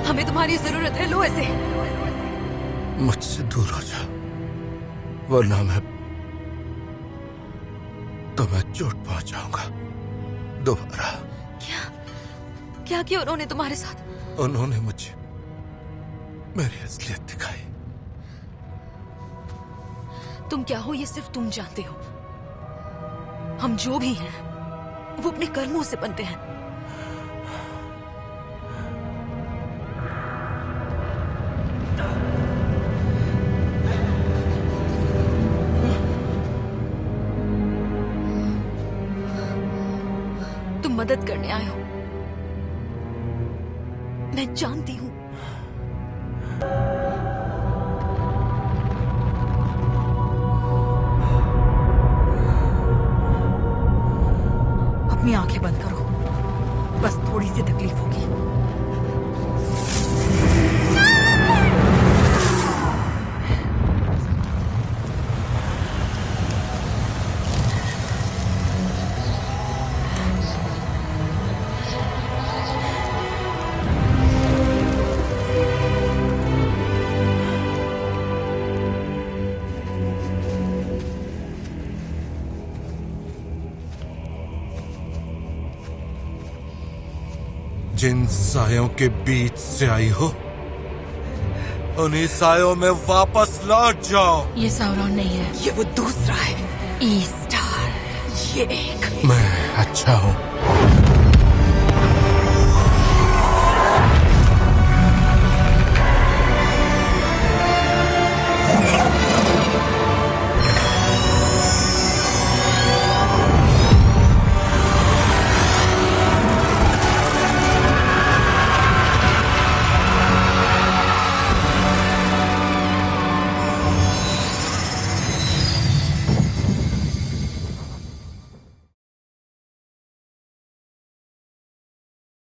हमें तुम्हारी जरूरत है, लो इसे। मुझसे दूर हो जा, वरना मैं तुम्हें चोट पहुंचाऊंगा दोबारा। क्या क्या किया उन्होंने तुम्हारे साथ? उन्होंने मुझे मेरी असलियत दिखाई। तुम क्या हो ये सिर्फ तुम जानते हो। हम जो भी हैं वो अपने कर्मों से बनते हैं। तुम मदद करने आए हो, मैं जानती हूं। अपनी आंखें बंद करो, बस थोड़ी सी तकलीफ होगी। जिन सायों के बीच से आई हो, उन्हीं सायों में वापस लौट जाओ। ये सावरॉन नहीं है, ये वो दूसरा है, ईस्टार। ये एक मैं अच्छा हूं।